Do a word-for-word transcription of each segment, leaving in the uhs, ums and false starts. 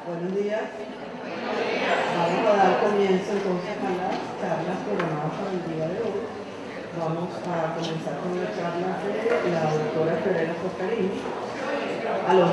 Buenos días. Vamos a dar comienzo entonces a las charlas programadas para el día de hoy. Vamos a comenzar con la charla de la doctora Fiorella Foscarini. Aló.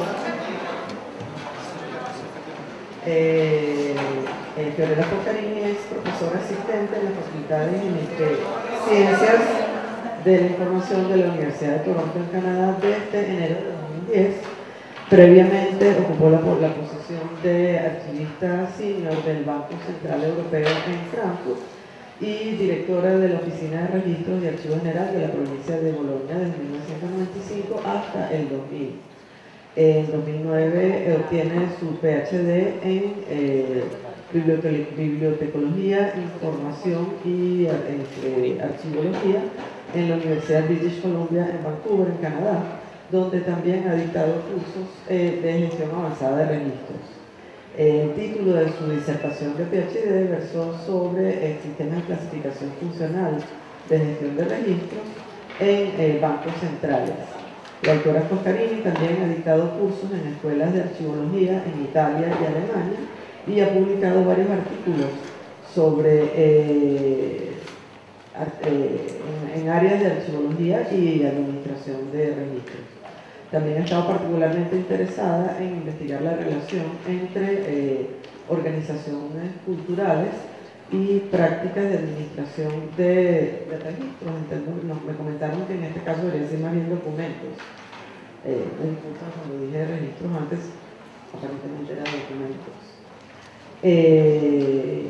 Eh, eh, Fiorella Foscarini es profesora asistente en la Facultad de, de Ciencias de la Información de la Universidad de Toronto en Canadá desde enero de dos mil diez. Previamente ocupó la, la posición de archivista senior del Banco Central Europeo en Frankfurt y directora de la Oficina de Registros y Archivo General de la provincia de Bolonia desde mil novecientos noventa y cinco hasta el dos mil. En dos mil nueve obtiene su P H D en eh, Bibliotecología, Información y eh, Archivología en la Universidad British Columbia en Vancouver, en Canadá, donde también ha dictado cursos eh, de gestión avanzada de registros. Eh, el título de su disertación de P H D versó sobre el sistema de clasificación funcional de gestión de registros en eh, bancos centrales. La doctora Foscarini también ha dictado cursos en escuelas de archivología en Italia y Alemania y ha publicado varios artículos sobre eh, eh, en, en áreas de archivología y administración de registros. También ha estado particularmente interesada en investigar la relación entre eh, organizaciones culturales y prácticas de administración de, de registros. Entonces, nos, me comentaron que en este caso debería ser más bien documentos. Eh, cuando dije registros antes, aparentemente eran documentos. Eh,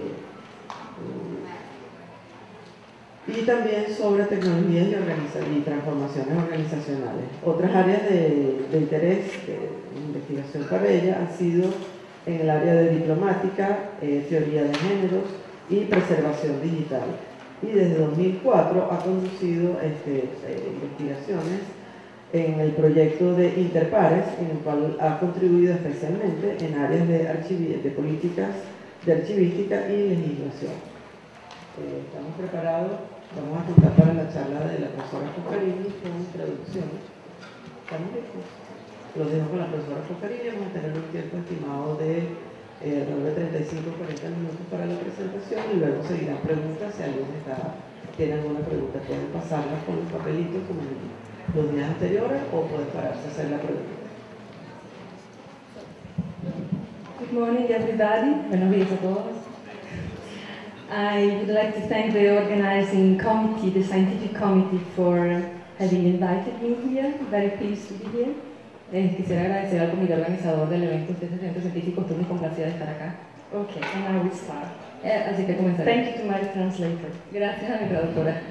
y también sobre tecnologías y, y transformaciones organizacionales. Otras áreas de, de interés de investigación para ella han sido en el área de diplomática, eh, teoría de géneros y preservación digital. Y desde dos mil cuatro ha conducido este, eh, investigaciones en el proyecto de Interpares, en el cual ha contribuido especialmente en áreas de, de políticas de archivística y legislación. Eh, estamos preparados, vamos a contar para la charla de la profesora Foscarini con traducción. ¿Estamos listos? Los dejo con la profesora Foscarini, vamos a tener un tiempo estimado de eh, alrededor de treinta y cinco a cuarenta minutos para la presentación y luego seguirán preguntas. Si alguien está, tiene alguna pregunta, pueden pasarla con los papelitos como en los días anteriores o pueden pararse a hacer la pregunta. Good morning, everybody. Buenos días a todos. I would like to thank the organizing committee, the scientific committee, for having invited me here. Very pleased to be here. Eh, quisiera agradecer al comité organizador del evento de este centro científico. Estoy muy complacida de estar acá. Okay, and now we start. Eh, así que comenzaré. Thank you to my translator. Gracias a mi traductora.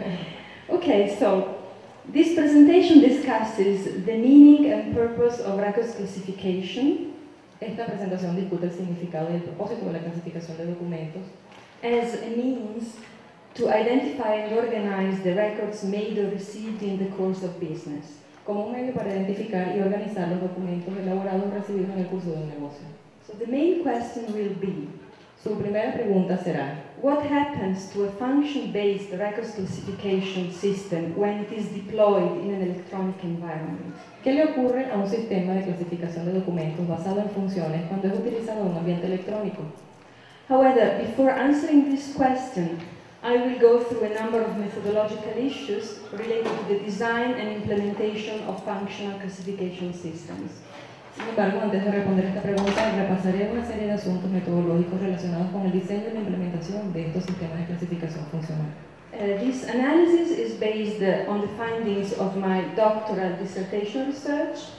Okay, so this presentation discusses the meaning and purpose of records classification. Esta presentación discute el significado y el propósito de la clasificación de documentos as a means to identify and organize the records made or received in the course of business. Como un medio para identificar y organizar los documentos elaborados o recibidos en el curso de un negocio. So the main question will be, su primera pregunta será, what happens to a function-based records classification system when it is deployed in an electronic environment? ¿Qué le ocurre a un sistema de clasificación de documentos basado en funciones cuando es utilizado en un ambiente electrónico? However, before answering this question, I will go through a number of methodological issues related to the design and implementation of functional classification systems. Sin embargo, antes de responder esta pregunta, repasaré una serie de asuntos metodológicos relacionados con el diseño y la implementación de estos sistemas de clasificación funcional. Uh, this analysis is based uh, on the findings of my doctoral dissertation research.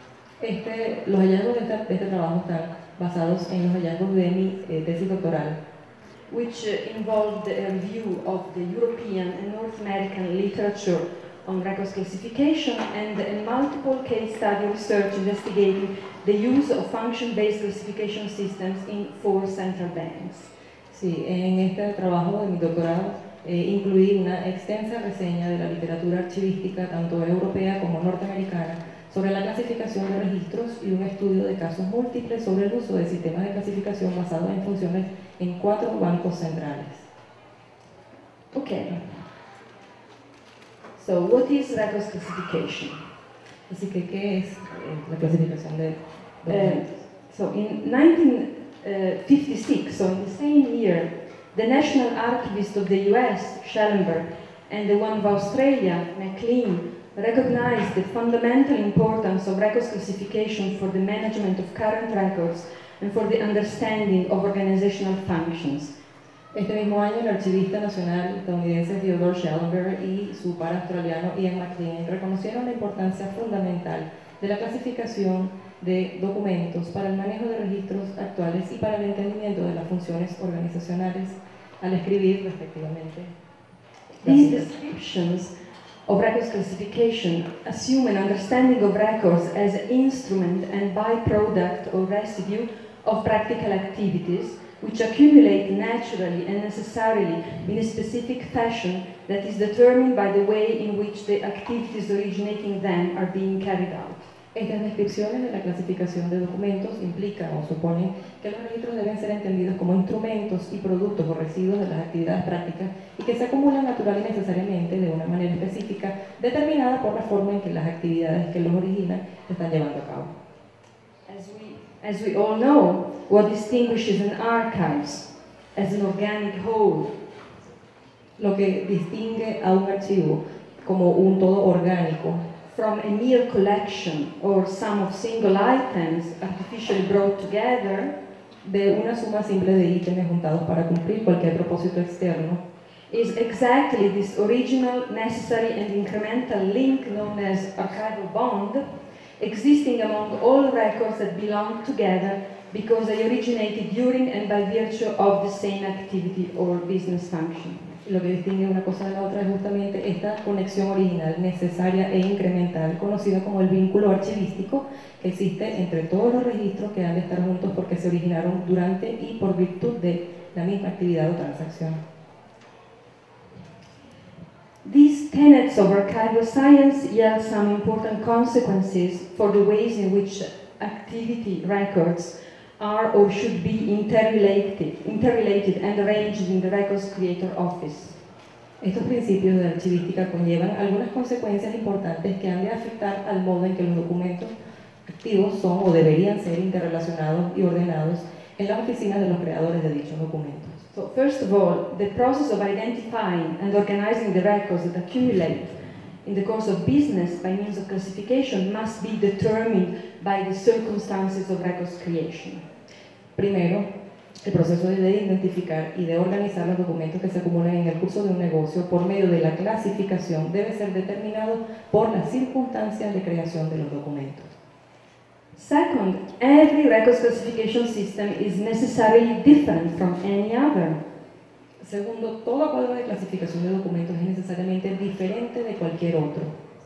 Este, los hallazgos de, esta, de este trabajo están basados en los hallazgos de mi eh, tesis doctoral, which uh, involved a review of the European and North American literature on records classification and a multiple case study research investigating the use of function-based classification systems in four central banks. Sí, en este trabajo de mi doctorado eh, incluí una extensa reseña de la literatura archivística, tanto europea como norteamericana, sobre la clasificación de registros y un estudio de casos múltiples sobre el uso de sistemas de clasificación basados en funciones en cuatro bancos centrales. Okay. So, what is records classification? Así que, ¿qué es eh, la clasificación de documentos? Uh, so, in nineteen fifty-six, so in the same year, the National Archivist of the U S, Schellenberg, and the one of Australia, MacLean, recognized the fundamental importance of records classification for the management of current records and for the understanding of organizational functions. Este mismo año, el archivista nacional estadounidense Theodore Schellenberg y su par australiano Ian MacLean reconocieron la importancia fundamental de la clasificación de documentos para el manejo de registros actuales y para el entendimiento de las funciones organizacionales al escribir respectivamente. These descriptions of records classification assume an understanding of records as an instrument and byproduct or residue of practical activities which accumulate naturally and necessarily in a specific fashion that is determined by the way in which the activities originating them are being carried out. Estas descripciones de la clasificación de documentos implican o suponen que los registros deben ser entendidos como instrumentos y productos o residuos de las actividades prácticas y que se acumulan natural y necesariamente de una manera específica determinada por la forma en que las actividades que los originan se están llevando a cabo. As we, as we all know, what distinguishes an archives as an organic whole, lo que distingue a un archivo como un todo orgánico, from a mere collection or sum of single items artificially brought together, de una suma simple de ítems juntados para cumplir cualquier propósito externo, is exactly this original, necessary and incremental link known as archival bond, existing among all records that belong together because they originated during and by virtue of the same activity or business function. Lo que distingue una cosa de la otra es justamente esta conexión original, necesaria e incremental, conocida como el vínculo archivístico, que existe entre todos los registros que han de estar juntos porque se originaron durante y por virtud de la misma actividad o transacción. These tenets of archival science yield some important consequences for the ways in which activity records are or should be interrelated, interrelated and arranged in the Records Creator Office. Estos principios de archivística conllevan algunas consecuencias importantes que han de afectar al modo en que los documentos activos son o deberían ser interrelacionados y ordenados en las oficinas de los creadores de dichos documentos. So first of all, the process of identifying and organizing the records that accumulate in the course of business by means of classification must be determined by the circumstances of records creation. Primero, el proceso de identificar y de organizar los documentos que se acumulan en el curso de un negocio por medio de la clasificación debe ser determinado por las circunstancias de creación de los documentos. Second, every records classification system is necessarily different from any other. Segundo, todo cuadro de clasificación de documentos es necesariamente diferente de cualquier otro.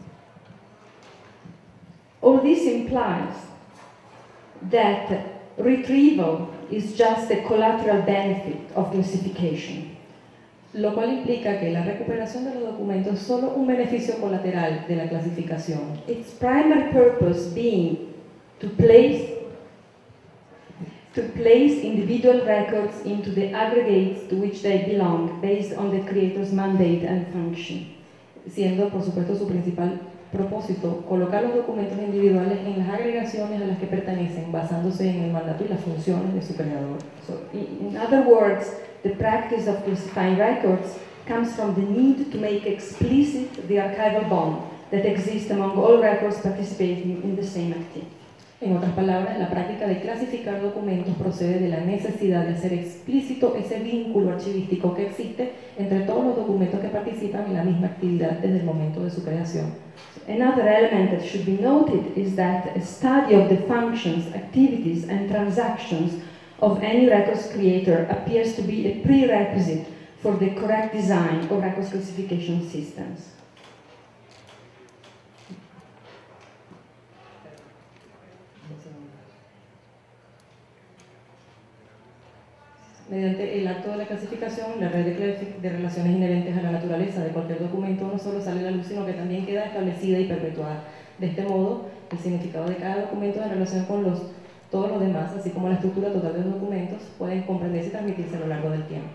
All this implies that retrieval is just a collateral benefit of classification. Lo cual implica que la recuperación de los documentos es solo un beneficio colateral de la clasificación. Its primary purpose being to place to place individual records into the aggregates to which they belong based on the creator's mandate and function. Siendo, por supuesto, su principal propósito colocar los documentos individuales en las agregaciones a las que pertenecen, basándose en el mandato y las funciones de su creador. So, in other words, the practice of classifying records comes from the need to make explicit the archival bond that exists among all records participating in the same activity. En otras palabras, la práctica de clasificar documentos procede de la necesidad de hacer explícito ese vínculo archivístico que existe entre todos los documentos que participan en la misma actividad desde el momento de su creación. Another element that should be noted is that a study of the functions, activities and transactions of any records creator appears to be a prerequisite for the correct design of records classification systems. Mediante el acto de la clasificación, la red de, de relaciones inherentes a la naturaleza de cualquier documento no solo sale a la luz, sino que también queda establecida y perpetuada. De este modo, el significado de cada documento en relación con los, todos los demás, así como la estructura total de los documentos, pueden comprenderse y transmitirse a lo largo del tiempo.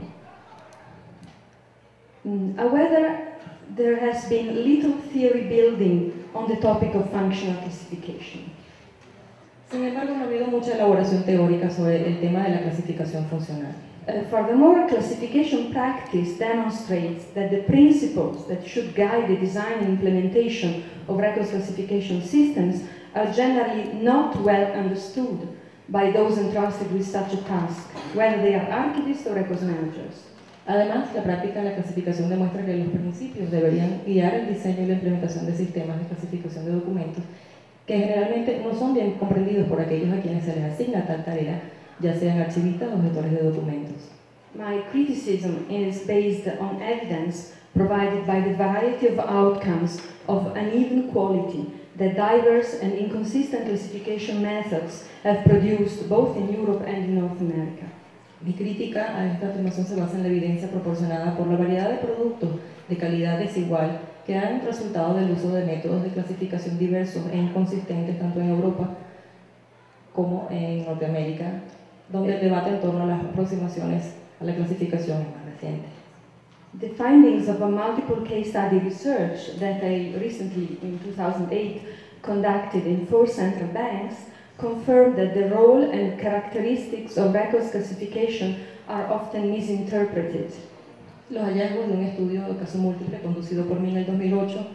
Mm, however, there has been little theory building on the topic of functional classification. Sin embargo, no ha habido mucha elaboración teórica sobre el tema de la clasificación funcional. Uh, furthermore, classification practice demonstrates that the principles that should guide the design and implementation of records classification systems are generally not well understood by those entrusted with such a task, whether they are archivists or records managers. Además, la práctica de la clasificación demuestra que los principios deberían guiar el diseño y la implementación de sistemas de clasificación de documentos que generalmente no son bien comprendidos por aquellos a quienes se les asigna tal tarea, ya sean archivistas o gestores de documentos. My criticism is based on evidence provided by the variety of outcomes of uneven quality that diverse and inconsistent classification methods have produced both in Europe and in North America. Mi crítica a esta afirmación se basa en la evidencia proporcionada por la variedad de productos de calidad desigual que han resultado del uso de métodos de clasificación diversos e inconsistentes tanto en Europa como en Norteamérica, donde el debate en torno a las aproximaciones a la clasificación es más reciente. The findings of a multiple case study research that I recently, in two thousand eight, conducted in four central banks confirmed that the role and characteristics of records classification are often misinterpreted. Los hallazgos de un estudio de caso múltiple conducido por mí en el dos mil ocho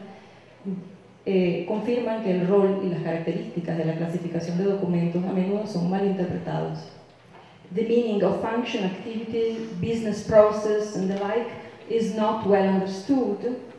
eh, confirman que el rol y las características de la clasificación de documentos a menudo son mal interpretados. The meaning of function, activity, business process, and the like is not well understood.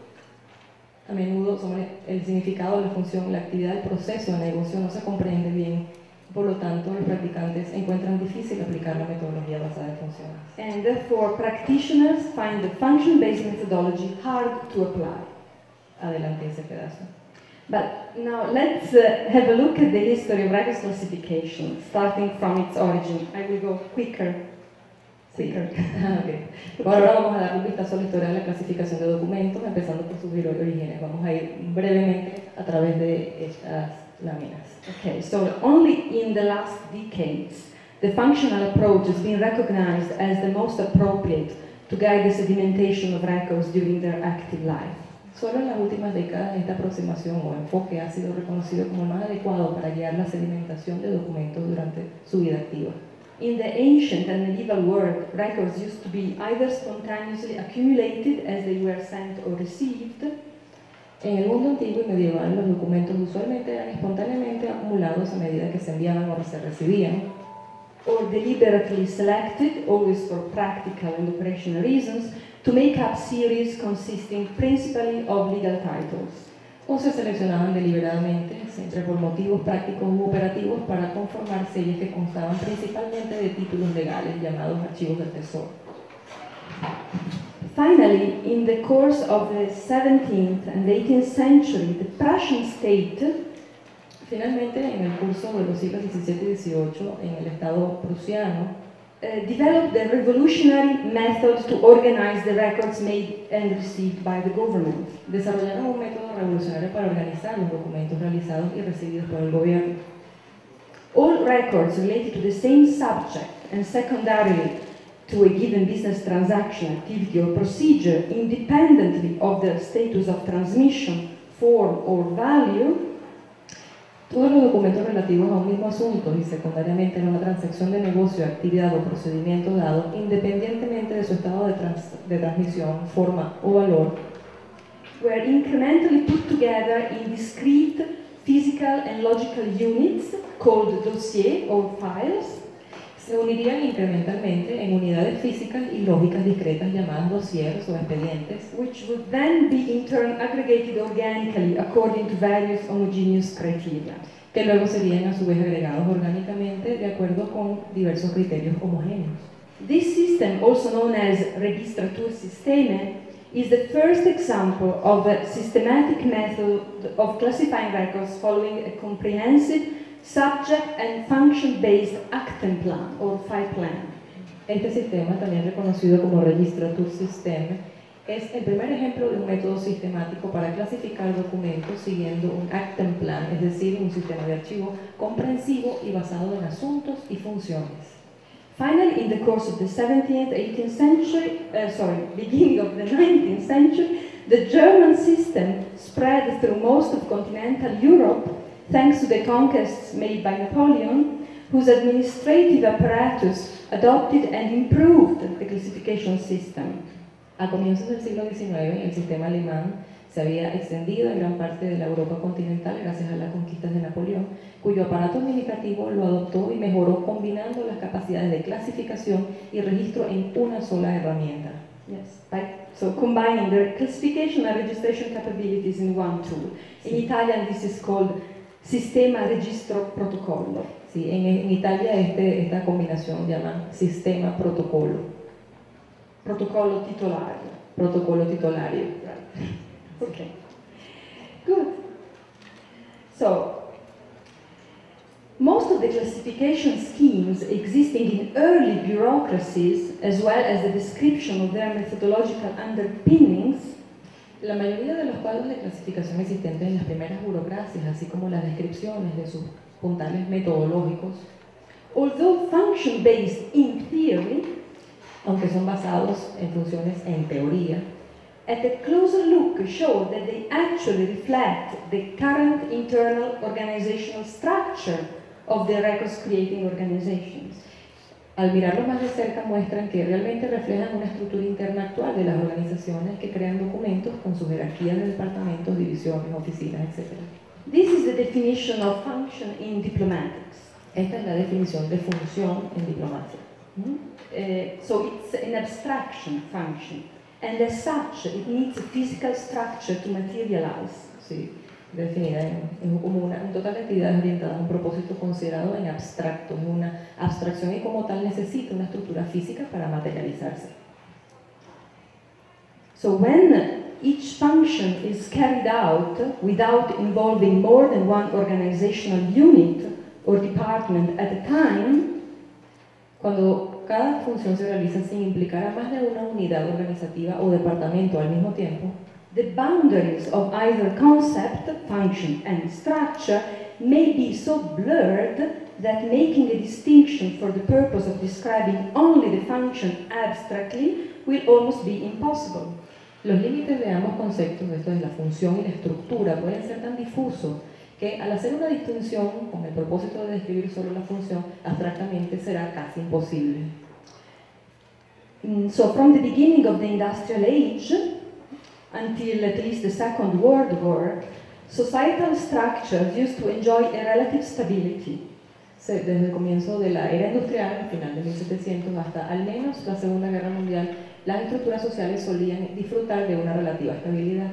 A menudo sobre el significado de la función, la actividad, el proceso de negocio no se comprende bien. Por lo tanto, los practicantes encuentran difícil aplicar la metodología basada en funciones. And therefore, practitioners find the function-based methodology hard to apply. Adelante ese pedazo. But now let's uh, have a look at the history of records classification, starting from its origin. I will go quicker. Quicker. Okay. Bueno, ahora vamos a dar un vistazo a la historia de la clasificación de documentos, empezando por sus orígenes. Vamos a ir brevemente a través de estas láminas. Okay, so only in the last decades, the functional approach has been recognized as the most appropriate to guide the sedimentation of records during their active life. Solo en las últimas décadas esta aproximación o enfoque ha sido reconocido como el más adecuado para guiar la sedimentación de documentos durante su vida activa. In the ancient and medieval world, records used to be either spontaneously accumulated as they were sent or received. En el mundo antiguo y medieval, los documentos usualmente eran espontáneamente acumulados a medida que se enviaban o se recibían, or deliberately selected, always for practical and operational reasons, to make up series consisting principally of legal titles. O se seleccionaban deliberadamente, siempre por motivos prácticos u operativos, para conformar series que constaban principalmente de títulos legales llamados archivos del tesoro. Finally, in the course of the seventeenth and eighteenth century, the Prussian state, finalmente, en el curso de los siglos diecisiete y dieciocho, en el Estado prusiano, uh, developed a revolutionary method to organize the records made and received by the government. Desarrollaron un método revolucionario para organizar los documentos realizados y recibidos por el gobierno. All records related to the same subject and secondarily to a given business transaction, activity or procedure, independently of their status of transmission, form or value. Todos los documentos relativos a un mismo asunto y secundariamente a una transacción de negocio, actividad o procedimiento dado, independientemente de su estado de, trans de transmisión, forma o valor, were incrementally put together in discrete physical and logical units called dossiers or files. Se unirían incrementalmente en unidades físicas y lógicas discretas llamadas dossiers o expedientes, which would then be in turn aggregated organically according to various homogeneous criteria. Que luego serían a su vez agregados orgánicamente de acuerdo con diversos criterios homogéneos. This system, also known as Registratursysteme, is the first example of a systematic method of classifying records following a comprehensive subject and function-based Aktenplan or file plan. Este sistema, también reconocido como Registratursysteme, es el primer ejemplo de un método sistemático para clasificar documentos siguiendo un Aktenplan, es decir, un sistema de archivo comprensivo y basado en asuntos y funciones. Finally, in the course of the seventeenth, eighteenth century, uh, sorry, beginning of the nineteenth century, the German system spread through most of continental Europe thanks to the conquests made by Napoleon, whose administrative apparatus adopted and improved the classification system. A comienzos del siglo diecinueve, el sistema alemán se había extendido en gran parte de la Europa continental gracias a las conquistas de Napoleón, cuyo aparato administrativo lo adoptó y mejoró combinando las capacidades de clasificación y registro en una sola herramienta. Yes, by, so combining the classification and registration capabilities in one tool. In Sí. Italian this is called Sistema Registro Protocollo. Sí, en, en Italia este, esta combinación llaman sistema protocolo, Protocollo titolario. protocolo titolario. Right. Okay. Good. So, most of the classification schemes existing in early bureaucracies, as well as the description of their methodological underpinnings, La mayoría de los cuadros de clasificación existentes en las primeras burocracias, así como las descripciones de sus puntales metodológicos, although function-based in theory, aunque son basados en funciones en teoría, at a closer look show that they actually reflect the current internal organizational structure of the records creating organizations. al mirarlos más de cerca muestran que realmente reflejan una estructura interna actual de las organizaciones que crean documentos con su jerarquía de departamentos, divisiones, oficinas, etcétera. This is the definition of function in diplomatics. Esta es la definición de función en diplomacia. Uh, so it's an abstraction function, and as such, it needs a physical structure to materialize. Sí, definida en, en como una, un total de actividades orientadas a un propósito considerado en abstracto, es una abstracción y como tal necesita una estructura física para materializarse. So when each function is carried out without involving more than one organizational unit or department at a time, Cuando cada función se realiza sin implicar a más de una unidad organizativa o departamento al mismo tiempo, the boundaries of either concept, function, and structure may be so blurred that making a distinction for the purpose of describing only the function abstractly will almost be impossible. los límites de ambos conceptos, esto es la función y la estructura, pueden ser tan difusos que al hacer una distinción con el propósito de describir solo la función, abstractamente será casi imposible. Mm, So from the beginning of the industrial age until at least the Second World War, societal structures used to enjoy a relative stability. Se- Desde el comienzo de la era industrial, al final de mil setecientos, hasta al menos la Segunda Guerra Mundial, las estructuras sociales solían disfrutar de una relativa estabilidad.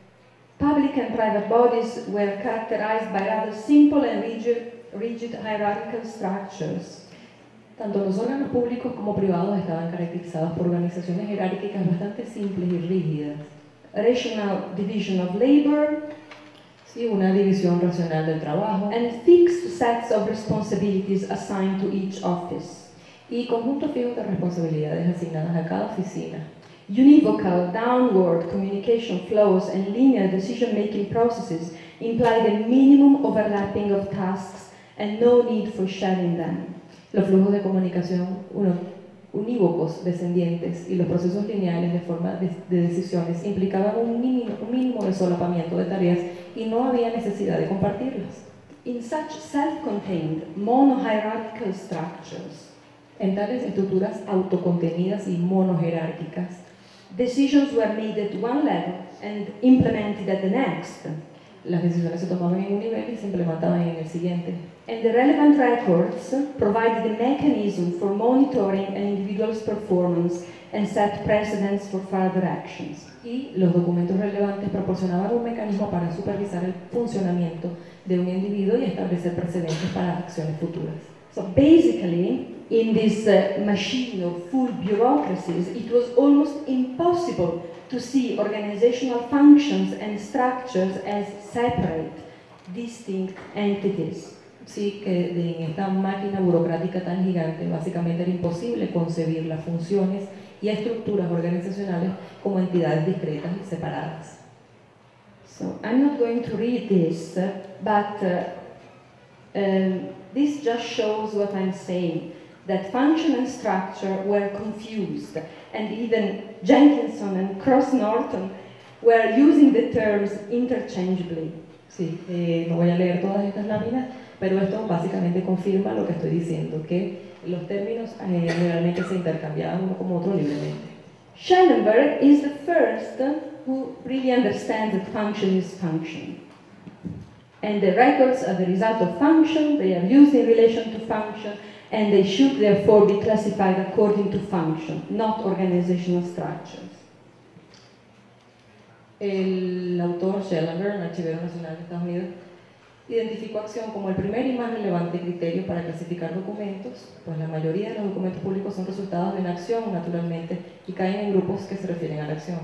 Public and private bodies were characterized by rather simple and rigid, rigid hierarchical structures. Tanto los órganos públicos como privados estaban caracterizados por organizaciones jerárquicas bastante simples y rígidas. Rational division of labor, Sí, una división racional del trabajo and fixed sets of responsibilities assigned to each office. y conjuntos fijos de responsabilidades asignadas a cada oficina. Univocal, downward communication flows and linear decision-making processes imply the minimum overlapping of tasks and no need for sharing them. Los flujos de comunicación uno, unívocos descendientes y los procesos lineales de forma de, de decisiones implicaban un mínimo, un mínimo de solapamiento de tareas y no había necesidad de compartirlas. In such self-contained, mono-hierarchical structures, En tales estructuras autocontenidas y monojerárquicas, decisions were made at one level and implemented at the next, las decisiones se tomaban en un nivel y se implementaban en el siguiente. and the relevant records provided a mechanism for monitoring an individual's performance and set precedents for further actions. Y los documentos relevantes proporcionaban un mecanismo para supervisar el funcionamiento de un individuo y establecer precedentes para acciones futuras. So basically, in this uh, machine of full bureaucracies, it was almost impossible to see organizational functions and structures as separate, distinct entities. Sí, que de- en esta máquina burocrática tan gigante, básicamente era imposible concebir las funciones y estructuras organizacionales como entidades discretas y separadas. So I'm not going to read this, uh, but uh, um, this just shows what I'm saying, that function and structure were confused, and even Jenkinson and Cross Norton were using the terms interchangeably. Sí, eh, no voy a leer todas estas láminas, pero esto básicamente confirma lo que estoy diciendo, que los términos eh, generalmente se intercambiaban uno como otro libremente. Schellenberg is the first who really understands that function is function. And the records are the result of function, they are used in relation to function, and they should therefore be classified according to function, not organizational structures. El autor Schellenberg, el archivero nacional de Estados Unidos, identificó acción como el primer y más relevante criterio para clasificar documentos, pues la mayoría de los documentos públicos son resultados de una acción, naturalmente, y caen en grupos que se refieren a la acción.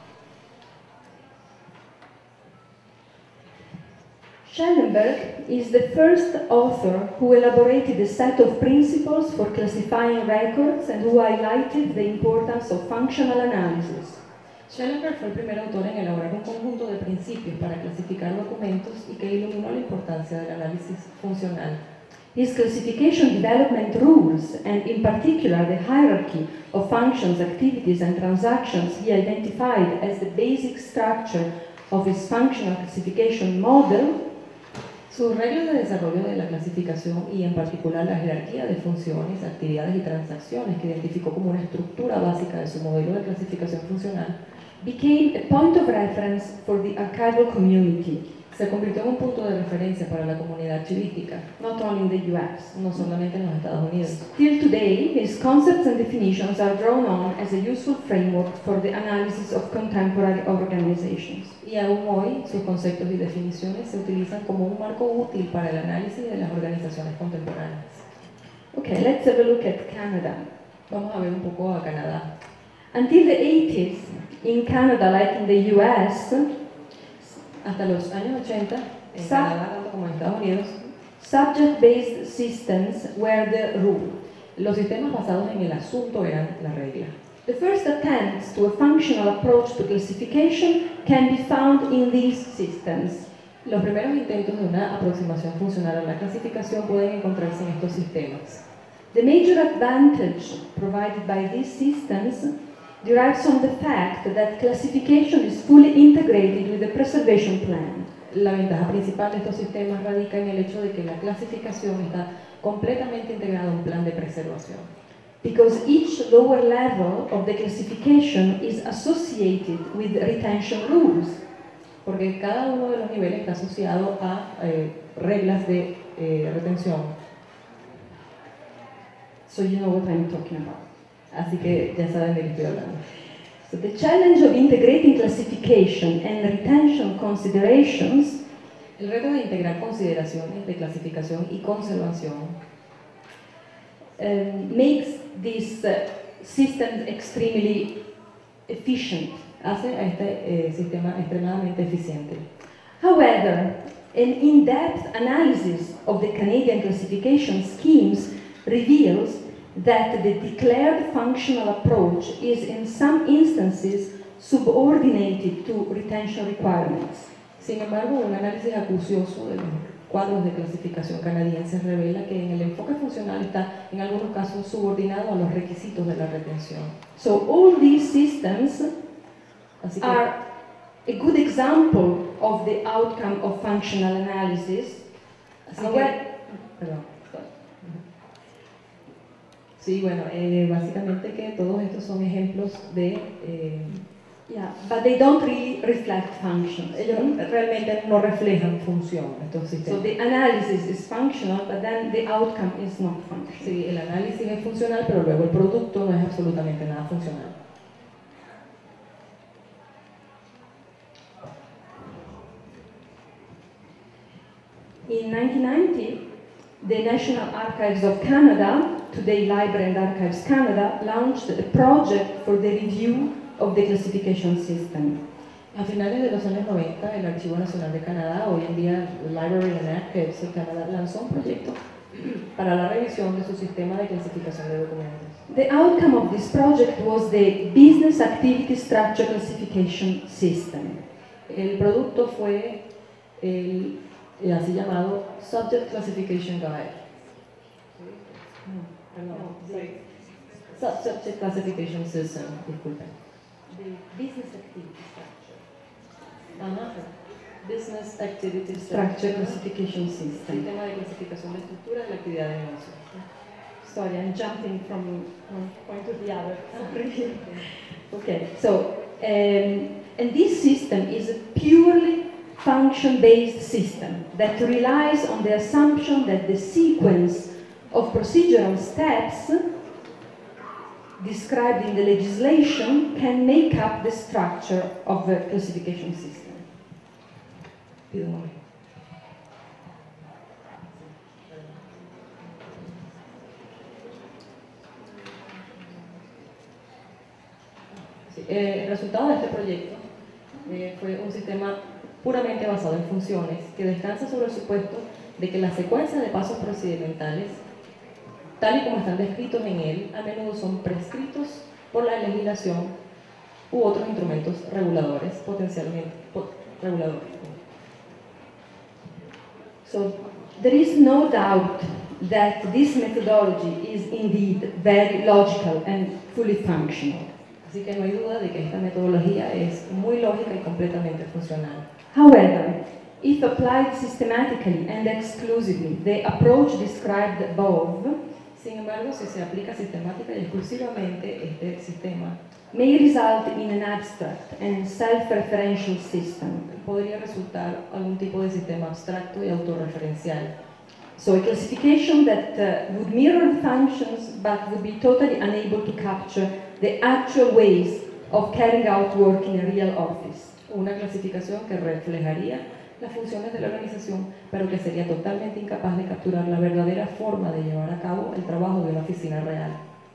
Schellenberg is the first author who elaborated a set of principles for classifying records and who highlighted the importance of functional analysis. Schellenberg fue el primer autor en elaborar un conjunto de principios para clasificar documentos y que iluminó la importancia del análisis funcional. His classification development rules, and in particular the hierarchy of functions, activities and transactions he identified as the basic structure of his functional classification model, sus reglas de desarrollo de la clasificación y en particular la jerarquía de funciones, actividades y transacciones que identificó como una estructura básica de su modelo de clasificación funcional, became a point of reference for the archival community, se convirtió en un punto de referencia para la comunidad archivística, not only in the U S. no solamente en los Estados Unidos. Still today, his concepts and definitions are drawn on as a useful framework for the analysis of contemporary organizations. Y aún hoy, sus conceptos y definiciones se utilizan como un marco útil para el análisis de las organizaciones contemporáneas. Okay, let's have a look at Canada. Vamos a ver un poco a Canadá. Until the eighties, in Canada, like in the U S, hasta los años ochenta, en Sa Canadá, tanto como en Estados Unidos, subject-based systems were the rule. Los sistemas basados en el asunto eran la regla. The first attempts to a functional approach to classification can be found in these systems. Los primeros intentos de una aproximación funcional a la clasificación pueden encontrarse en estos sistemas. The major advantage provided by these systems derives from the fact that classification is fully integrated with the preservation plan. La ventaja principal de estos sistemas radica en el hecho de que la clasificación está completamente integrada a un plan de preservación. Because each lower level of the classification is associated with retention rules. Porque cada uno de los niveles está asociado a eh, reglas de eh, retención. So you know what I'm talking about. Así que ya saben de qué estoy hablando. So the challenge of integrating classification and retention considerations, el reto de integrar consideraciones de clasificación y conservación, um, makes this uh, system extremely efficient. Hace a este eh, sistema extremadamente eficiente. However, an in-depth analysis of the Canadian classification schemes reveals that the declared functional approach is in some instances subordinated to retention requirements. Sin embargo, un análisis acucioso de los cuadros de clasificación canadienses revela que en el enfoque funcional está en algunos casos subordinado a los requisitos de la retención. So all these systems Así que, are a good example of the outcome of functional analysis. así que, perdón. Sí, bueno, eh, básicamente que todos estos son ejemplos de... Eh, Yeah, but they don't really reflect function. ellos realmente no reflejan función, estos sistemas. So the analysis is functional, but then the outcome is not functional. Sí, el análisis es funcional, pero luego el producto no es absolutamente nada funcional. In nineteen ninety, the National Archives of Canada, today Library and Archives Canada, launched a project for the review of the classification system. A finales de los años noventa, el Archivo Nacional de Canadá, hoy en día Library and Archives of Canada, lanzó un proyecto para la revisión de su sistema de clasificación de documentos. The outcome of this project was the Business Activity Structure Classification System. El producto fue el, el así llamado Subject Classification Guide. Perdón, sí. Subject Classification System, disculpen. The Business Activity Structure. Ajá. Business Activity Structure Classification System. Sistema de clasificación de estructura de la actividad de negocio. Sorry, I'm jumping from one point to the other. Sorry. Okay, so, um, and this system is a purely function-based system that relies on the assumption that the sequence of procedural steps described in the legislation can make up the structure of the classification system. Pido un momento. Sí, eh, el resultado de este proyecto eh, fue un sistema puramente basado en funciones que descansa sobre el supuesto de que las secuencias de pasos procedimentales, tal y como están descritos en él, a menudo son prescritos por la legislación u otros instrumentos reguladores, potencialmente po reguladores. So there is no doubt that this methodology is indeed very logical and fully functional. Así que no hay duda de que esta metodología es muy lógica y completamente funcional. However, if applied systematically and exclusively, the approach described above Sin embargo, si se aplica sistemática y exclusivamente este sistema, may result in an abstract and self-referential system. podría resultar algún tipo de sistema abstracto y autorreferencial. So a classification that uh, would mirror the functions but would be totally unable to capture the actual ways of carrying out work in a real office. Una clasificación que reflejaría las funciones de la organización, pero que sería totalmente incapaz de capturar la verdadera forma de llevar a cabo el trabajo de una oficina real.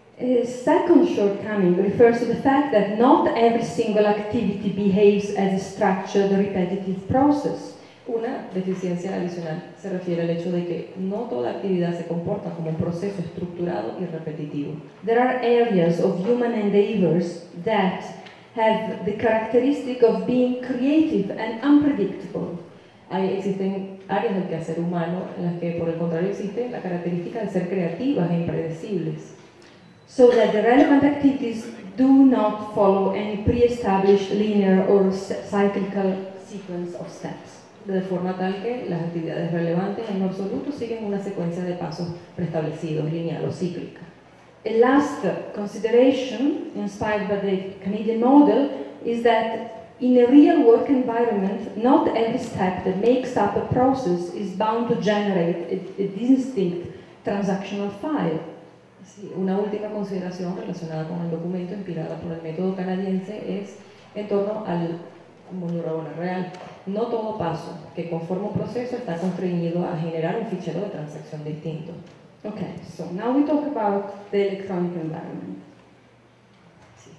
A second shortcoming refers to the fact that not every single activity behaves as a structured, repetitive process. Una deficiencia adicional se refiere al hecho de que no toda actividad se comporta como un proceso estructurado y repetitivo. There are areas of human endeavors that have the characteristic of being creative and unpredictable. Hay, existen áreas del quehacer humano en las que, por el contrario, existe la característica de ser creativas e impredecibles. So that the relevant activities do not follow any pre-established linear or cyclical sequence of steps. De forma tal que las actividades relevantes en lo absoluto siguen una secuencia de pasos preestablecidos, lineal o cíclica. A last consideration, inspired by the Canadian model, is that in a real work environment, not every step that makes up a process is bound to generate a, a distinct transactional file. Sí, una última consideración relacionada con el documento inspirada por el método canadiense es en torno al mundo laboral real. No todo paso que conforma un proceso está constreñido a generar un fichero de transacción distinto. Okay, so now we talk about the electronic environment. Sí.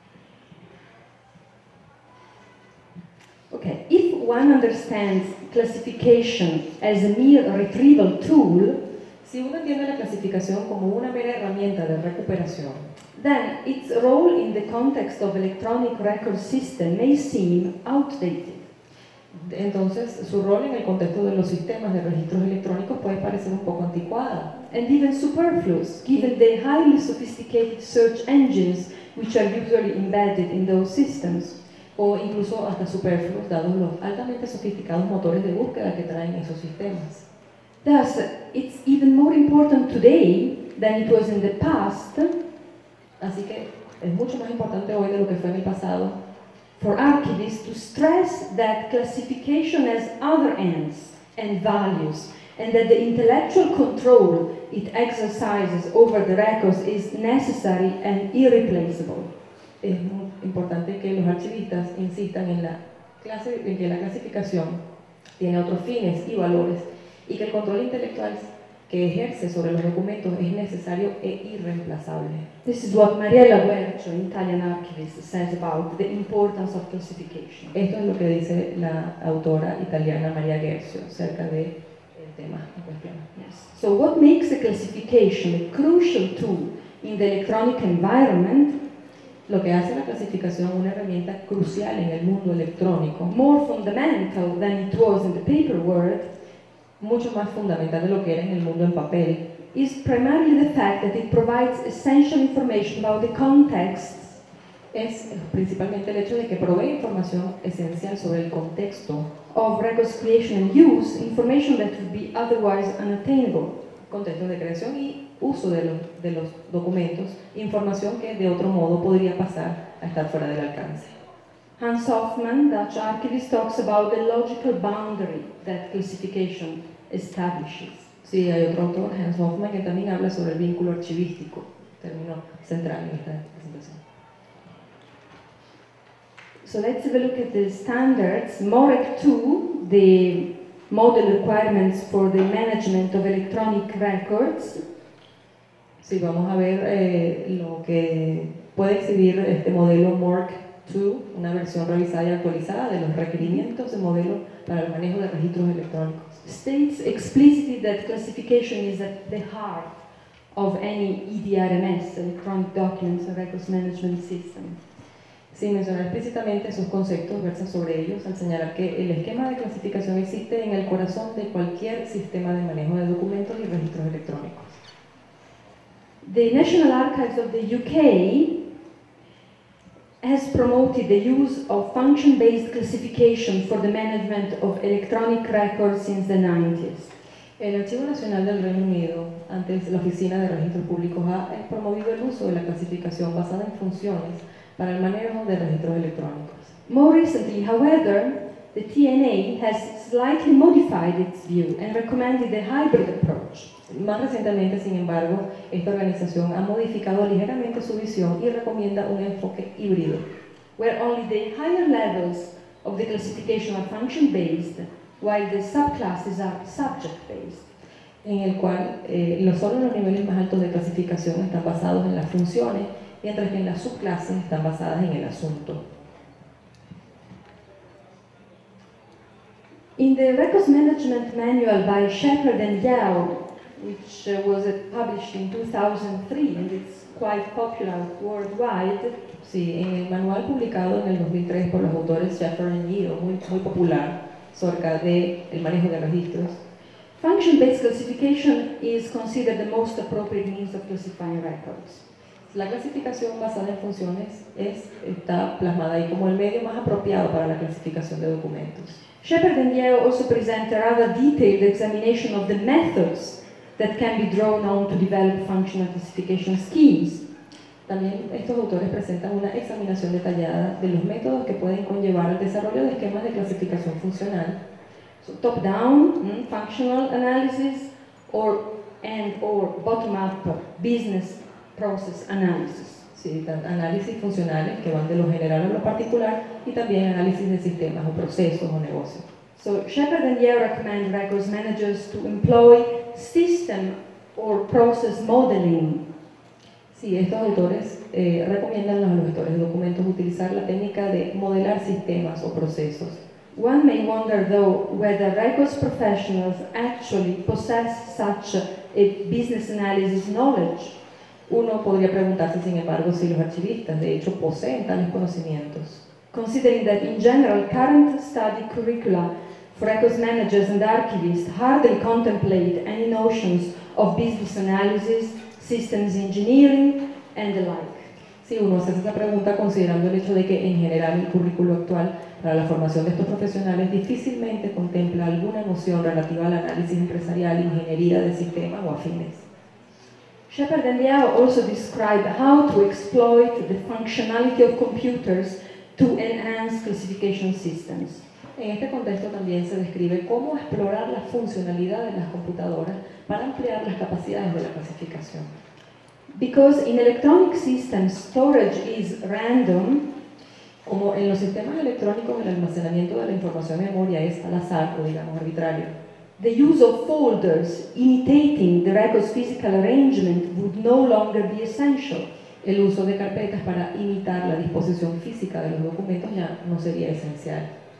Okay, if one understands classification as a mere retrieval tool, Si uno entiende la clasificación como una mera herramienta de recuperación, then its role in the context of electronic record system may seem outdated. entonces su rol en el contexto de los sistemas de registros electrónicos puede parecer un poco anticuada And even superfluous, given the highly sophisticated search engines which are usually embedded in those systems. o incluso hasta superfluos dados los altamente sofisticados motores de búsqueda que traen esos sistemas. Thus, it's even more important today than it was in the past Así que es mucho más importante hoy de lo que fue en el pasado for archivists to stress that classification has other ends and values, and that the intellectual control it exercises over the records is necessary and irreplaceable. Es muy importante que los archivistas insistan en, la clase, en que la clasificación tiene otros fines y valores y que el control intelectual que ejerce sobre los documentos es necesario e irreemplazable. This is what Mariella Guercio, an Italian archivist, says about the importance of classification. Esto es lo que dice la autora italiana Maria Guercio acerca del tema en cuestión. Yes. So what makes a classification a crucial tool in the electronic environment, Lo que hace la clasificación una herramienta crucial en el mundo electrónico, more fundamental than it was in the paper world, mucho más fundamental de lo que era en el mundo en papel, is primarily the fact that it provides essential information about the contexts es principalmente el hecho de que provee información esencial sobre el contexto of records creation and use, information that would be otherwise unattainable. contextos de creación y uso de los, de los documentos, información que de otro modo podría pasar a estar fuera del alcance. Hans Hofmann, Dutch archivist, talks about the logical boundary that classification establishes. Sí, hay otro autor, Hans Hofmann, que también habla sobre el vínculo archivístico, término central en esta presentación. So let's have a look at the standards. MOREC two, the model requirements for the management of electronic records. Sí, vamos a ver eh, lo que puede exhibir este modelo MOREC dos, una versión revisada y actualizada de los requerimientos de modelo para el manejo de registros electrónicos. States explicitly that classification is at the heart of any E D R M S, Electronic Documents and Records Management System. Sin mencionar explícitamente sus conceptos, versa sobre ellos al señalar que el esquema de clasificación existe en el corazón de cualquier sistema de manejo de documentos y registros electrónicos. The National Archives of the U K has promoted the use of function-based classification for the management of electronic records since the nineties. El Archivo Nacional del Reino Unido, antes la Oficina de Registros Públicos, ha promovido el uso de la clasificación basada en funciones para el manejo de registros electrónicos. More recently, however, the T N A has slightly modified its view and recommended a hybrid approach. Más recientemente, sin embargo, esta organización ha modificado ligeramente su visión y recomienda un enfoque híbrido, where only the higher levels of the classification are function-based, while the subclasses are subject-based. en el cual eh, los, solo los niveles más altos de clasificación están basados en las funciones, mientras que en las subclases están basadas en el asunto. In the Records Management Manual by Shepard and Yao, which uh, was uh, published in two thousand three and it's quite popular worldwide. Sí, en el manual publicado en el dos mil tres por los autores Shepard y Yao, muy, muy popular, acerca del manejo de registros. Function-based classification is considered the most appropriate means of classifying records. La clasificación basada en funciones es, está plasmada ahí como el medio más apropiado para la clasificación de documentos. Shepard and Yao also present a rather detailed examination of the methods that can be drawn on to develop functional classification schemes. También estos autores presentan una examinación detallada de los métodos que pueden conllevar al desarrollo de esquemas de clasificación funcional. So top-down mm, functional analysis or and or bottom-up business process analysis. Sí, análisis funcionales que van de lo general a lo particular y también análisis de sistemas o procesos o negocios. So Shepard and Yao recommend records managers to employ system or process modeling. Sí, estos autores eh, recomiendan a los gestores de documentos utilizar la técnica de modelar sistemas o procesos. One may wonder, though, whether records professionals actually possess such a business analysis knowledge. Uno podría preguntarse, sin embargo, si los archivistas de hecho poseen tales conocimientos. Considering that in general current study curricula for records managers and archivists hardly contemplate any notions of business analysis, systems engineering, and the like. Si uno hace esa pregunta considerando el hecho de que en general el currículo actual para la formación de estos profesionales difícilmente contempla alguna noción relativa al análisis empresarial, ingeniería de sistemas o afines. Shepard and Yao also describe how to exploit the functionality of computers to enhance classification systems. En este contexto también se describe cómo explorar la funcionalidad de las computadoras para ampliar las capacidades de la clasificación. Because in electronic systems, storage is random. Como en los sistemas electrónicos el almacenamiento de la información en memoria es al azar o digamos arbitrario. The use of folders imitating the record's physical arrangement would no longer be essential. El uso de carpetas para imitar la disposición física de los documentos ya no sería esencial.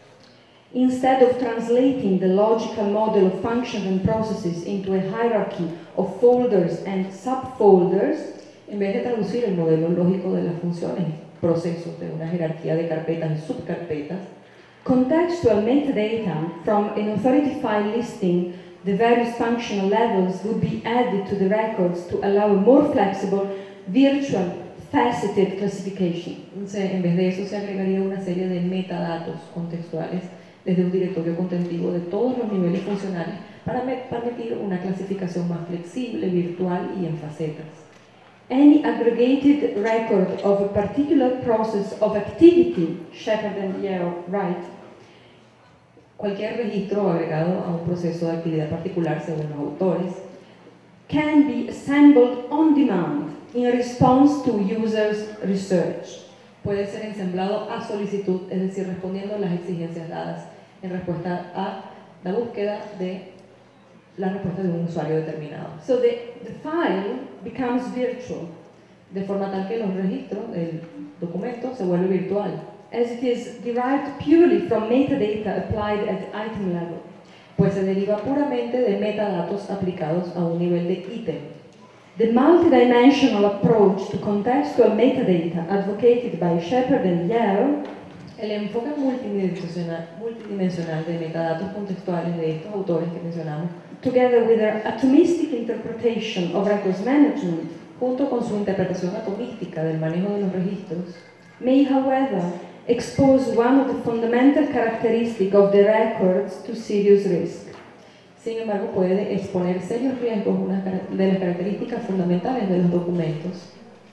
Instead of translating the logical model of functions and processes into a hierarchy of folders and subfolders, en vez de traducir el modelo lógico de las funciones, procesos de una jerarquía de carpetas y subcarpetas, contextual metadata from an authority file listing the various functional levels would be added to the records to allow a more flexible virtual faceted classification. Se, en vez de eso se agregaría una serie de metadatos contextuales desde un directorio contentivo de todos los niveles funcionales para permitir una clasificación más flexible, virtual y en facetas. Any aggregated record of a particular process of activity, Shepard and Yeo write, cualquier registro agregado a un proceso de actividad particular según los autores, can be assembled on demand in response to users' research. Puede ser ensamblado a solicitud, es decir, respondiendo a las exigencias dadas en respuesta a la búsqueda de la respuesta de un usuario determinado. So the, the file becomes virtual, de forma tal que los registros del documento se vuelve virtual, as it is derived purely from metadata applied at item level. Pues se deriva puramente de metadatos aplicados a un nivel de ítem. The multidimensional approach to contextual metadata advocated by Shepard and Yeo, el enfoque multidimensional, multidimensional de metadatos contextuales de estos autores que mencionamos, together with their atomistic interpretation of records management, junto con su interpretación atomística del manejo de los registros, may, however, expose one of the fundamental characteristics of the records to serious risk. Sin embargo, puede exponer serios riesgos una de las características fundamentales de los documentos.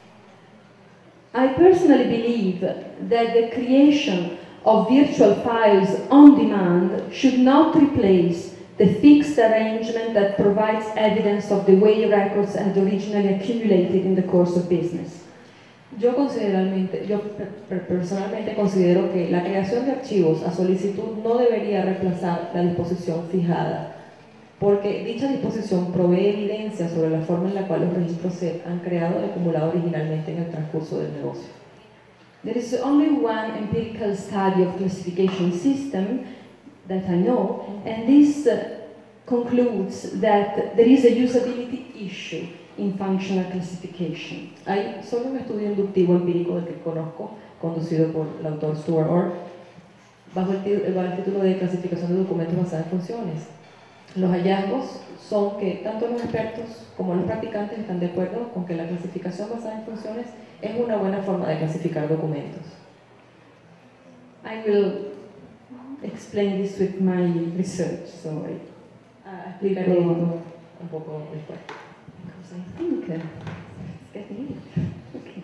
I personally believe that the creation of virtual files on demand should not replace the fixed arrangement that provides evidence of the way records had originally accumulated in the course of business. Yo, considerablemente, yo personalmente considero que la creación de archivos a solicitud no debería reemplazar la disposición fijada, porque dicha disposición provee evidencia sobre la forma en la cual los registros se han creado y acumulado originalmente en el transcurso del negocio. There is only one empirical study of classification system that I know, and this uh, concludes that there is a usability issue in functional classification. Hay solo un estudio inductivo empírico del que conozco, conducido por el autor Stuart Orr, bajo el, bajo el título de clasificación de documentos basada en funciones. Los hallazgos son que tanto los expertos como los practicantes están de acuerdo con que la clasificación basada en funciones es una buena forma de clasificar documentos. I will explain this with my research, so I ah, explicaré esto un poco después. Because I think uh, it's getting it. Okay.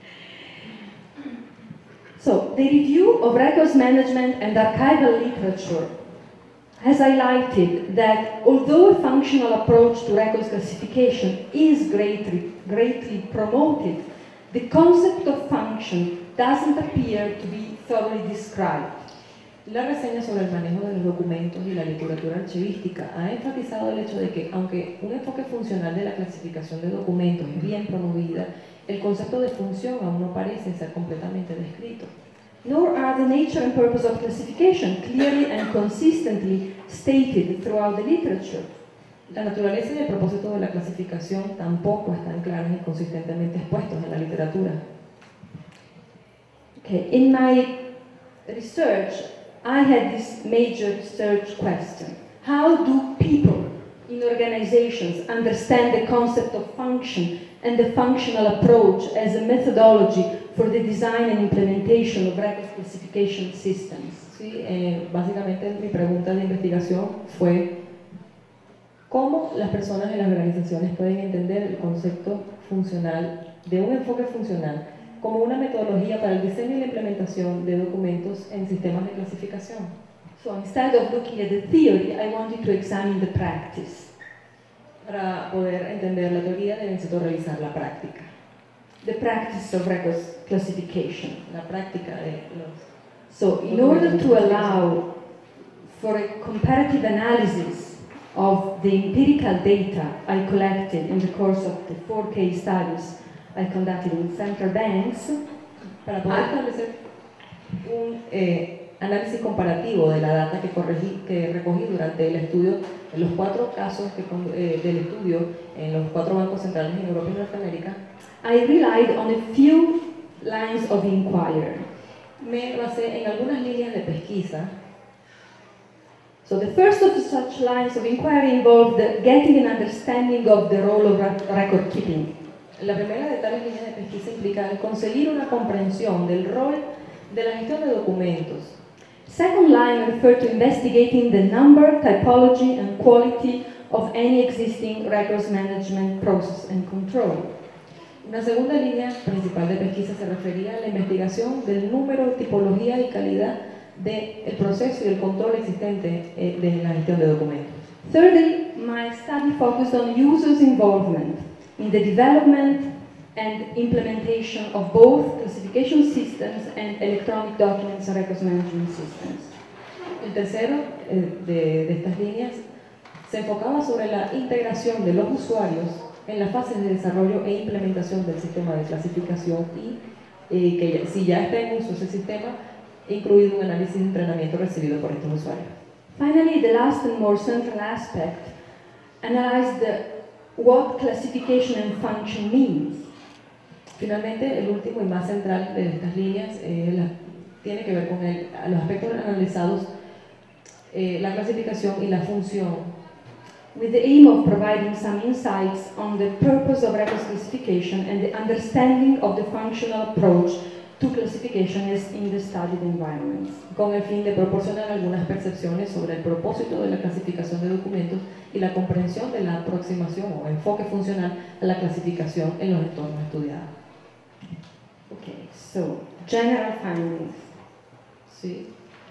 So, the review of records management and archival literature has highlighted that although a functional approach to records classification is greatly, greatly promoted, the concept of function doesn't appear to be thoroughly described. La reseña sobre el manejo de los documentos y la literatura archivística ha enfatizado el hecho de que, aunque un enfoque funcional de la clasificación de documentos es bien promovida, el concepto de función aún no parece ser completamente descrito. Nor are the nature and purpose of classification clearly and consistently stated throughout the literature. La naturaleza y el propósito de la clasificación tampoco están claros y consistentemente expuestos en la literatura. Okay, in my research, I had this major research question. How do people in organizations understand the concept of function and the functional approach as a methodology for the design and implementation of record classification systems? Sí, eh, básicamente mi pregunta de investigación fue cómo las personas en las organizaciones pueden entender el concepto funcional, de un enfoque funcional, como una metodología para el diseño y la implementación de documentos en sistemas de clasificación. So instead of looking at the theory, I wanted to examine the practice. Para poder entender la teoría necesito revisar la práctica. The practice of records classification. La práctica de los... So in order to allow for a comparative analysis of the empirical data I collected in the course of the four case studies I conducted in central banks, para poder establecer un eh, análisis comparativo de la data que, corregí, que recogí durante el estudio, en los cuatro casos que, eh, del estudio en los cuatro bancos centrales en Europa y Norteamérica, I relied on a few lines of inquiry. Me basé en algunas líneas de pesquisa. So the first of such lines of inquiry involved getting an understanding of the role of record keeping. La primera de tales líneas de pesquisa implica el conseguir una comprensión del rol de la gestión de documentos. Second line refer to investigating the number, typology, and quality of any existing records management process and control. Una segunda línea principal de pesquisa se refería a la investigación del número, tipología y calidad del proceso y el control existente eh, de la gestión de documentos. Thirdly, my study focused on users' involvement in the development and implementation of both classification systems and electronic documents and records management systems. El tercero eh, de, de estas líneas se enfocaba sobre la integración de los usuarios en las fases de desarrollo e implementación del sistema de clasificación y eh, que ya, si ya está en uso ese sistema, incluido un análisis de entrenamiento recibido por estos usuarios. Finally, the last and more central aspect analyzed the, what classification and function means. Finalmente, el último y más central de estas líneas eh, la, tiene que ver con el, los aspectos analizados, eh, la clasificación y la función, with the aim of providing some insights on the purpose of records classification and the understanding of the functional approach to classification as in the studied environments. Con el fin de proporcionar algunas percepciones sobre el propósito de la clasificación de documentos y la comprensión de la aproximación o enfoque funcional a la clasificación en los entornos estudiados. Okay, so general findings. Sí.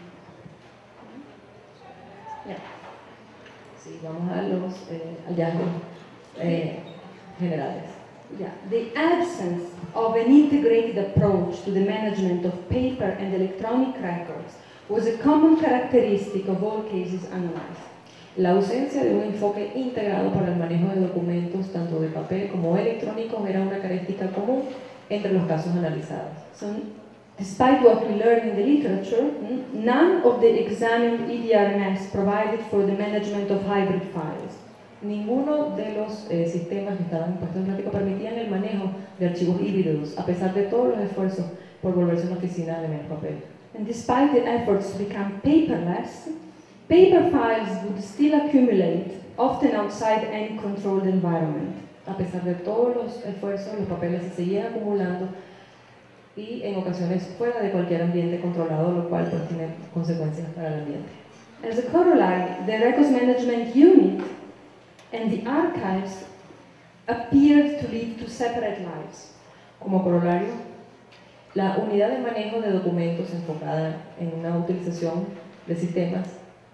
Yeah. Sí, vamos a los eh, hallazgos eh, generales. Yeah, the absence of an integrated approach to the management of paper and electronic records was a common characteristic of all cases analyzed. La ausencia de un enfoque integrado para el manejo de documentos, tanto de papel como electrónicos, era una característica común entre los casos analizados. So, despite what we learn in the literature, none of the examined E D R M S provided for the management of hybrid files. Ninguno de los eh, sistemas que estaban puestos en práctica permitían el manejo de archivos híbridos, a pesar de todos los esfuerzos por volverse una oficina de menos papel. And despite the efforts to become paperless, paper files would still accumulate, often outside any controlled environment. A pesar de todos los esfuerzos, los papeles se seguían acumulando y en ocasiones fuera de cualquier ambiente controlado, lo cual pues, tiene consecuencias para el ambiente. As a corollary, the records management unit and the archives appeared to lead to separate lives. Como corolario, la unidad de manejo de documentos enfocada en una utilización de sistemas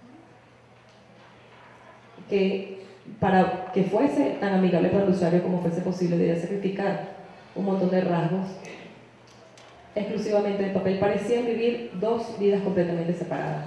que para que fuese tan amigable para el usuario como fuese posible debía sacrificar un montón de rasgos exclusivamente de papel, parecían vivir dos vidas completamente separadas.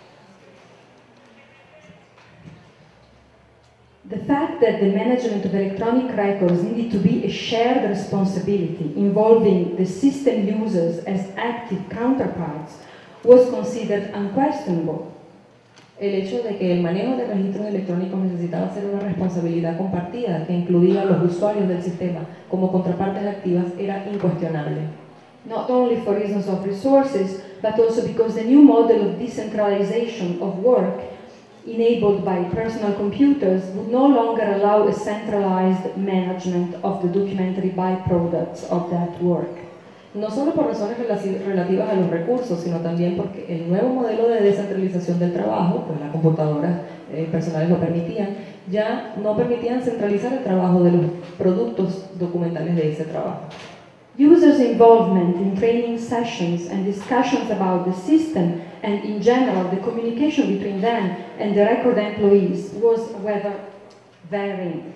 The fact that the management of electronic records needed to be a shared responsibility involving the system users as active counterparts was considered unquestionable. El hecho de que el manejo de registros electrónicos necesitaba ser una responsabilidad compartida que incluía a los usuarios del sistema como contrapartes activas era incuestionable. Not only for reasons of resources, but also because the new model of decentralization of work enabled by personal computers would no longer allow a centralized management of the documentary byproducts of that work. No solo por razones relativas a los recursos, sino también porque el nuevo modelo de descentralización del trabajo, pues las computadoras eh, personales lo permitían, ya no permitían centralizar el trabajo de los productos documentales de ese trabajo. Users' involvement in training sessions and discussions about the system and in general the communication between them and the record employees was, however, varying.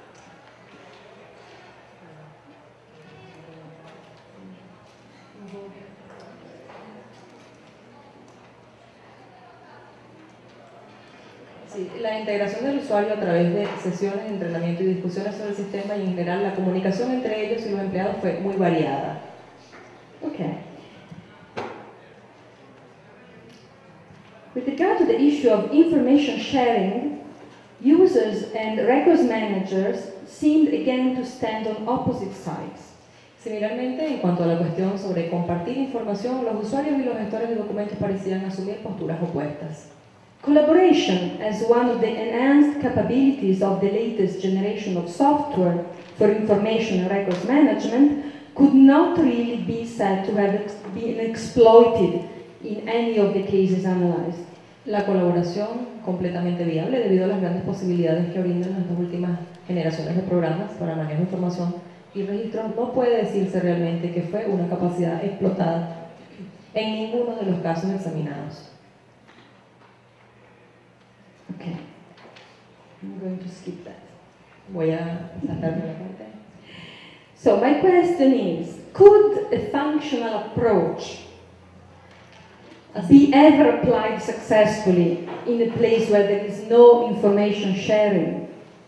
Sí, la integración del usuario a través de sesiones de entrenamiento y discusiones sobre el sistema y en general la comunicación entre ellos y los empleados fue muy variada. Okay. With regard to the issue of information sharing, users and records managers seemed again to stand on opposite sides. Similarmente, en cuanto a la cuestión sobre compartir información, los usuarios y los gestores de documentos parecían asumir posturas opuestas. Collaboration as one of the enhanced capabilities of the latest generation of software for information and records management could not really be said to have ex been exploited in any of the cases analyzed. La colaboración completamente viable debido a las grandes posibilidades que brindan las dos últimas generaciones de programas para manejo de información y registro no puede decirse realmente que fue una capacidad explotada en ninguno de los casos examinados. Okay, I'm going to skip that. Voy a saltarme la parte. So my question is, could a functional approach be ever applied successfully in a place where there is no information sharing?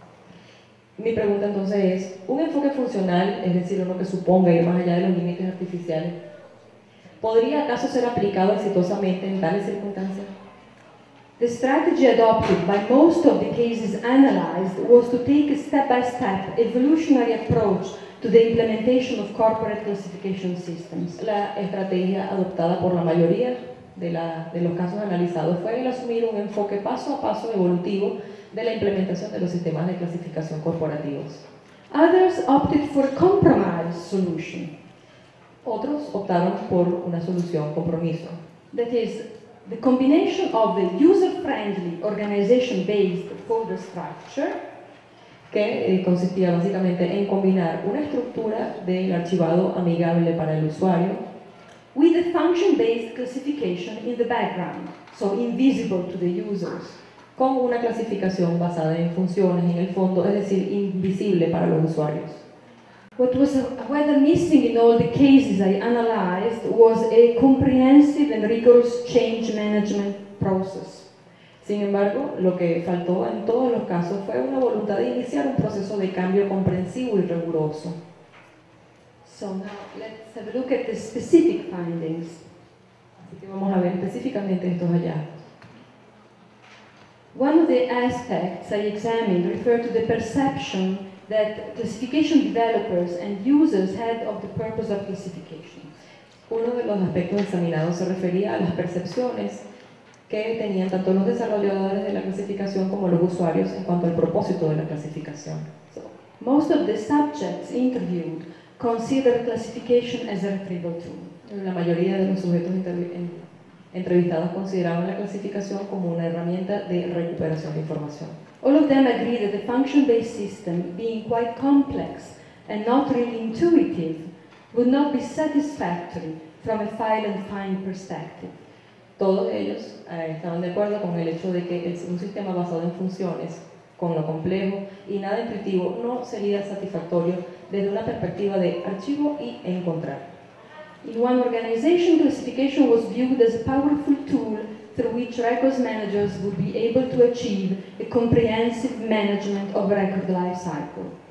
Mi pregunta entonces es, ¿un enfoque funcional, es decir, uno que suponga ir más allá de los límites artificiales, podría acaso ser aplicado exitosamente en tales circunstancias? The strategy adopted by most of the cases analyzed was to take a step-by-step evolutionary approach to the implementation of corporate classification systems. La estrategia adoptada por la mayoría de, la, de los casos analizados fue el asumir un enfoque paso a paso evolutivo de la implementación de los sistemas de clasificación corporativos. Others opted for a compromise solution. Otros optaron por una solución compromiso. That is, the combination of the user-friendly organization-based folder structure que eh, consistía básicamente en combinar una estructura del archivado amigable para el usuario with a function-based classification in the background, so invisible to the users, con una clasificación basada en funciones en el fondo, es decir, invisible para los usuarios. What was rather missing in all the cases I analyzed was a comprehensive and rigorous change management process. Sin embargo, lo que faltó en todos los casos fue una voluntad de iniciar un proceso de cambio comprensivo y riguroso. So now let's have a look at the specific findings. Así que vamos a ver específicamente estos hallazgos. One of the aspects I examined referred to the perception that classification developers and users had of the purpose of classification. Uno de los aspectos examinados se refería a las percepciones que tenían tanto los desarrolladores de la clasificación como los usuarios en cuanto al propósito de la clasificación. So, most of the subjects interviewed considered classification as a retrieval tool. La mayoría de los sujetos entrevistados consideraban la clasificación como una herramienta de recuperación de información. All of them agreed that the function-based system, being quite complex and not really intuitive, would not be satisfactory from a file and find perspective. Todos ellos eh, estaban de acuerdo con el hecho de que el, un sistema basado en funciones, con lo complejo y nada intuitivo, no sería satisfactorio desde una perspectiva de archivo y encontrar. In one organization, classification was viewed as a powerful tool through which records managers would be able to achieve a comprehensive management of record life cycle.